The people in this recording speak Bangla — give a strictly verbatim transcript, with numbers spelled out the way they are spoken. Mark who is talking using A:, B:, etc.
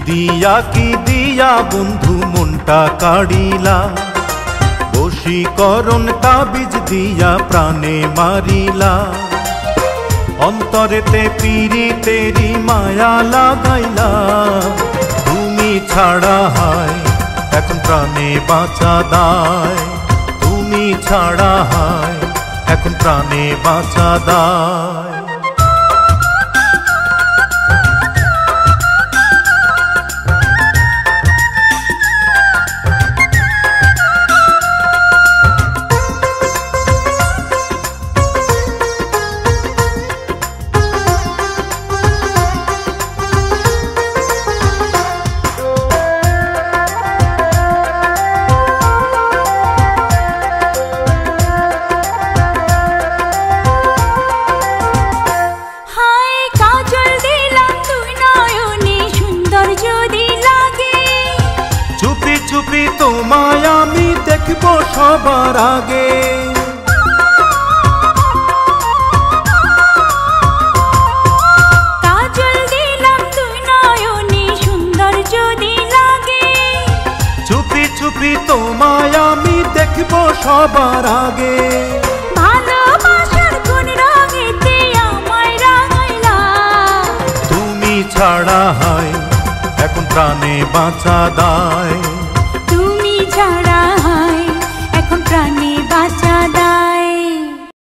A: দিয়া কি দিয়া বন্ধু মনটা কাড়িলা, বশীকরণ তাবিজ দিয়া প্রাণে মারিলা। অন্তরেতে পীড়িতেরি মায়া লাগাইলা, তুমি ছাড়া হায় এখন প্রাণে বাঁচা দায়। তুমি ছাড়া হায় এখন প্রাণে বাঁচা দায়। চুপি তোমায় আমি দেখব সবার আগে,
B: কাজল দিলাম তুই নয়নে সুন্দর যদি লাগে।
A: চুপি চুপি তোমায় আমি দেখব সবার আগে।
B: ভালোবাসার কোন রঙেতে আমায় রাঙাইলা,
A: তুমি ছাড়া হায় এখন প্রাণে বাঁচা দায়।